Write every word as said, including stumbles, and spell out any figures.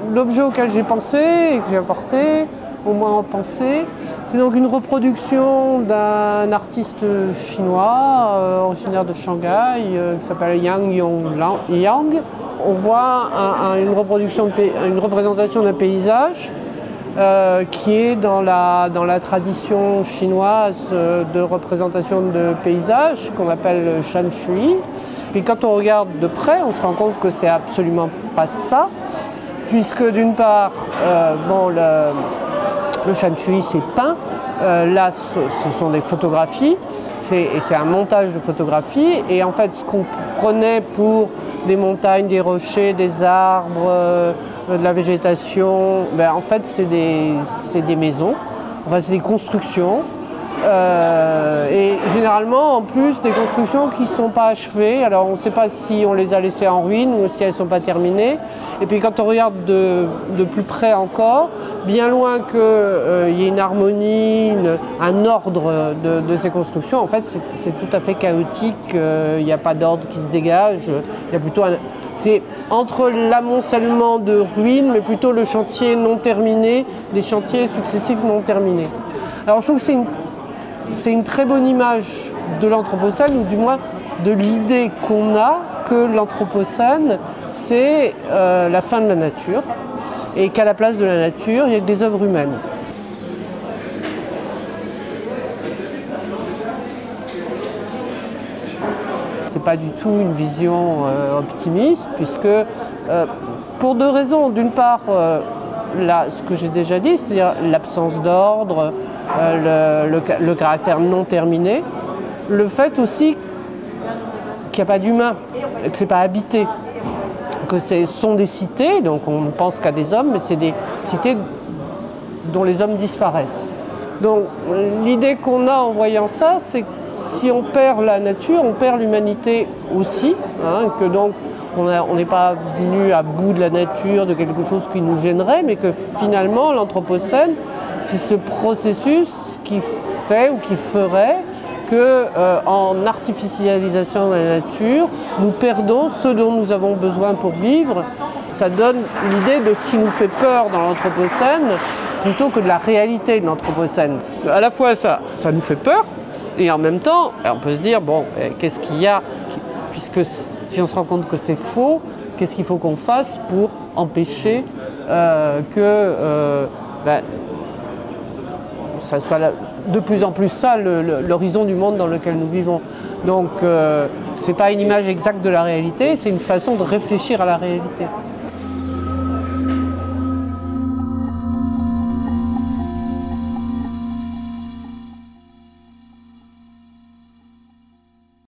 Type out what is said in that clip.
l'objet auquel j'ai pensé et que j'ai apporté, au moins en pensée, c'est donc une reproduction d'un artiste chinois euh, originaire de Shanghai euh, qui s'appelle Yang Yongyang. On voit un, un, une, reproduction de, une représentation d'un paysage euh, qui est dans la, dans la tradition chinoise de représentation de paysage qu'on appelle Shan Shui. Puis quand on regarde de près, on se rend compte que c'est absolument pas ça, puisque d'une part, euh, bon, le, le Shan Shui c'est peint, euh, là ce, ce sont des photographies, et c'est un montage de photographies, et en fait ce qu'on prenait pour des montagnes, des rochers, des arbres, euh, de la végétation, ben, en fait c'est des, c'est des maisons, enfin c'est des constructions. Euh, et généralement en plus des constructions qui ne sont pas achevées, alors on ne sait pas si on les a laissées en ruine ou si elles ne sont pas terminées. Et puis quand on regarde de, de plus près encore, bien loin qu'il euh, y ait une harmonie, une, un ordre de, de ces constructions, en fait c'est tout à fait chaotique, il euh, n'y a pas d'ordre qui se dégage, il y a plutôt un... C'est entre l'amoncellement de ruines, mais plutôt le chantier non terminé, des chantiers successifs non terminés. Alors je trouve que c'est une C'est une très bonne image de l'Anthropocène, ou du moins de l'idée qu'on a que l'Anthropocène, c'est euh, la fin de la nature, et qu'à la place de la nature, il y a que des œuvres humaines. C'est pas du tout une vision euh, optimiste, puisque euh, pour deux raisons. D'une part, euh, Là, ce que j'ai déjà dit, c'est-à-dire l'absence d'ordre, euh, le, le, le caractère non terminé, le fait aussi qu'il n'y a pas d'humain, que ce n'est pas habité, que ce sont des cités, donc on ne pense qu'à des hommes, mais c'est des cités dont les hommes disparaissent. Donc l'idée qu'on a en voyant ça, c'est que si on perd la nature, on perd l'humanité aussi, hein, que donc on n'est pas venu à bout de la nature, de quelque chose qui nous gênerait, mais que finalement l'Anthropocène, c'est ce processus qui fait ou qui ferait que, euh, en artificialisation de la nature, nous perdons ce dont nous avons besoin pour vivre. Ça donne l'idée de ce qui nous fait peur dans l'Anthropocène, plutôt que de la réalité de l'Anthropocène. À la fois, ça, ça nous fait peur, et en même temps, on peut se dire, bon, qu'est-ce qu'il y a, puisque si on se rend compte que c'est faux, qu'est-ce qu'il faut qu'on fasse pour empêcher euh, que euh, ben, ça soit la, de plus en plus ça l'horizon du monde dans lequel nous vivons. Donc, euh, ce n'est pas une image exacte de la réalité, c'est une façon de réfléchir à la réalité.